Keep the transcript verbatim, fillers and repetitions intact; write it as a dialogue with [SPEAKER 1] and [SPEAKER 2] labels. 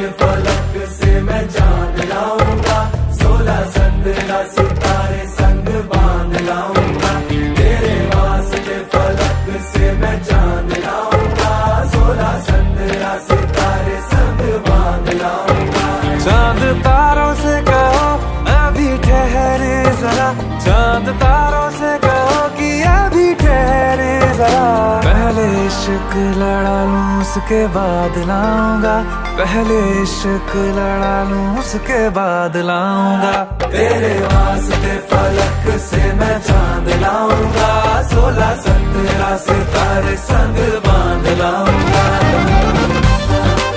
[SPEAKER 1] के फलक से मैं चांद लाऊंगा, सोलह संद्रा सितारे संग बांध लाऊंगा। तेरे वास्ते फलक से मैं चांद लाऊंगा, सोलह संद्रा सितारे संग बांध लाऊंगा।
[SPEAKER 2] चांद तारों से कहो अभी ठहरे जरा, चांद तारों से कहो कि अभी ठहरे जरा। पहले इश्क लड़ा लूं उसके बाद लाऊंगा, पहले इश्क लड़ा लूं उसके बाद लाऊंगा।
[SPEAKER 1] तेरे वास्ते फलक से मैं चांद लाऊंगा, सोलह संद्रा सितारे संग बांध लाऊंगा।